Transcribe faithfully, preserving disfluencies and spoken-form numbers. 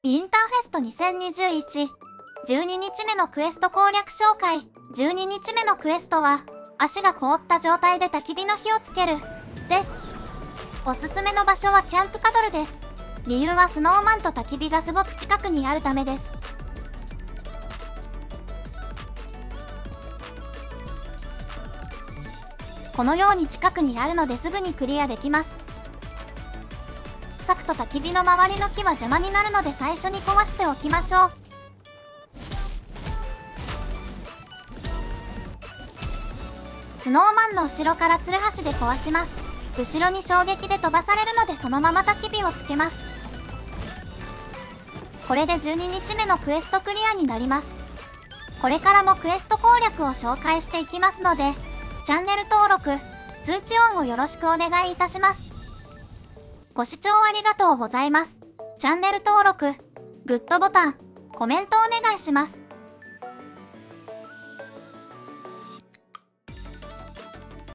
ウィンターフェストにせんにじゅういち、じゅうににちめのクエスト攻略紹介。じゅうににちめのクエストは、足が凍った状態で焚き火の火をつける、です。おすすめの場所はキャンプパドルです。理由はスノーマンと焚き火がすごく近くにあるためです。このように近くにあるのですぐにクリアできます。咲くと焚き火の周りの木は邪魔になるので最初に壊しておきましょう。スノーマンの後ろからツルハシで壊します。後ろに衝撃で飛ばされるのでそのまま焚き火をつけます。これでじゅうににちめのクエストクリアになります。これからもクエスト攻略を紹介していきますので、チャンネル登録、通知オンをよろしくお願いいたします。ご視聴ありがとうございます。チャンネル登録、グッドボタン、コメントお願いします。